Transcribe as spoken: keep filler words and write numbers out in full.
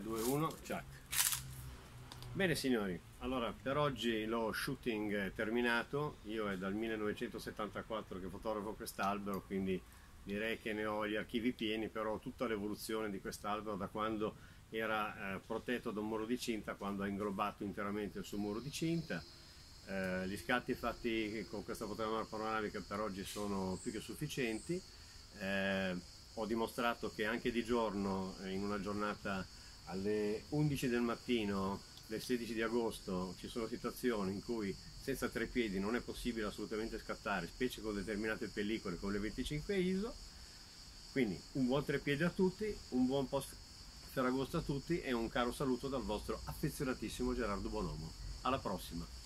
due, uno, ciao. Bene signori, allora per oggi lo shooting è terminato. Io è dal millenovecentosettantaquattro che fotografo quest'albero, quindi direi che ne ho gli archivi pieni, però tutta l'evoluzione di quest'albero da quando era eh, protetto da un muro di cinta, quando ha inglobato interamente il suo muro di cinta. Eh, gli scatti fatti con questa fotogramma panoramica per oggi sono più che sufficienti. Eh, ho dimostrato che anche di giorno, in una giornata alle undici del mattino del sedici di agosto, ci sono situazioni in cui senza treppiedi non è possibile assolutamente scattare, specie con determinate pellicole con le venticinque I S O. Quindi un buon treppiedi a tutti, un buon post Ferragosto a tutti e un caro saluto dal vostro affezionatissimo Gerardo Bonomo. Alla prossima!